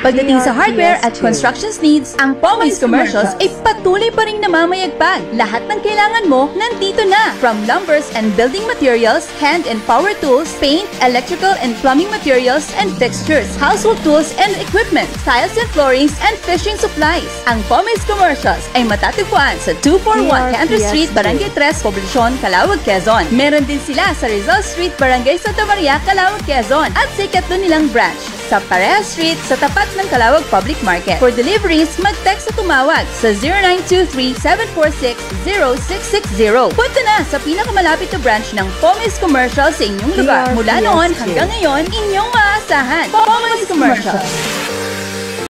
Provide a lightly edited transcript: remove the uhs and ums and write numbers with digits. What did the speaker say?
Pagdating sa hardware at constructions needs, ang Pomoy's Commercials ay patuloy pa ring namamayagpag. Lahat ng kailangan mo nandito na. From lumbers and building materials, hand and power tools, paint, electrical and plumbing materials and fixtures, household tools and equipment, tiles and floorings and fishing supplies. Ang Pomoy's Commercials ay matatagpuan sa 241 Cantor Street, Barangay 3, Provincial, Calauag, Quezon. Meron din sila sa Rizal Street, Barangay Santa Maria, Calauag, Quezon. At sa ikatlo nilang branch sa Pareha Street sa tapat ng Calauag Public Market. For deliveries, mag-text o tumawag sa 0923-746-0660. Punta na sa pinakamalapit na branch ng Pomoy's Commercial sa inyong lugar. Mula noon hanggang ngayon, inyong maasahan. Pomoy's Commercial.